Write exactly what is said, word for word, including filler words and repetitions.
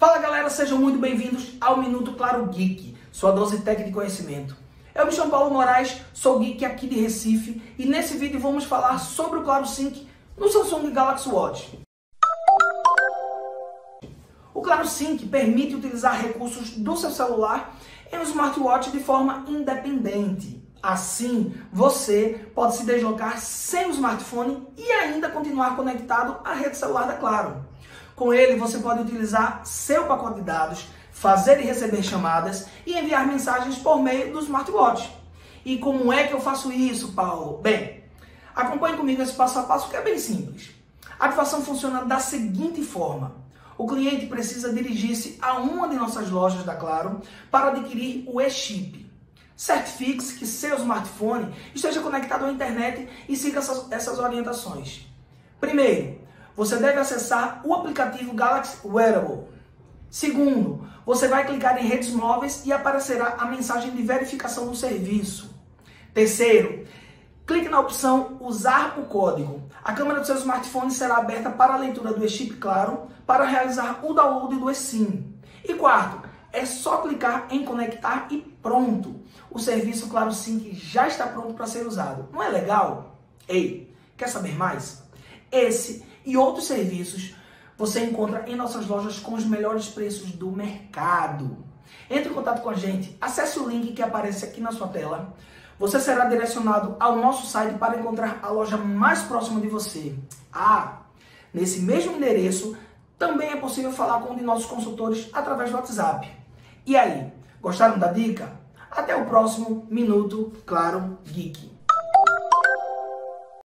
Fala galera, sejam muito bem-vindos ao Minuto Claro Geek, sua dose técnica de conhecimento. Eu me chamo Paulo Moraes, sou geek aqui de Recife e nesse vídeo vamos falar sobre o Claro Sync no Samsung Galaxy Watch. O Claro Sync permite utilizar recursos do seu celular em um smartwatch de forma independente. Assim, você pode se deslocar sem o smartphone e ainda continuar conectado à rede celular da Claro. Com ele, você pode utilizar seu pacote de dados, fazer e receber chamadas e enviar mensagens por meio do smartwatch. E como é que eu faço isso, Paulo? Bem, acompanhe comigo esse passo a passo que é bem simples. A ativação funciona da seguinte forma. O cliente precisa dirigir-se a uma de nossas lojas da Claro para adquirir o eChip. Certifique-se que seu smartphone esteja conectado à internet e siga essas, essas orientações. Primeiro, você deve acessar o aplicativo Galaxy Wearable. Segundo, você vai clicar em redes móveis e aparecerá a mensagem de verificação do serviço. Terceiro, clique na opção Usar o código. A câmera do seu smartphone será aberta para a leitura do eChip Claro para realizar o download do eSIM. E quarto, é só clicar em Conectar e pronto. O serviço Claro Sync já está pronto para ser usado. Não é legal? Ei, quer saber mais? Esse e outros serviços você encontra em nossas lojas com os melhores preços do mercado. Entre em contato com a gente, acesse o link que aparece aqui na sua tela. Você será direcionado ao nosso site para encontrar a loja mais próxima de você. Ah, nesse mesmo endereço também é possível falar com um de nossos consultores através do WhatsApp. E aí, gostaram da dica? Até o próximo Minuto Claro Geek.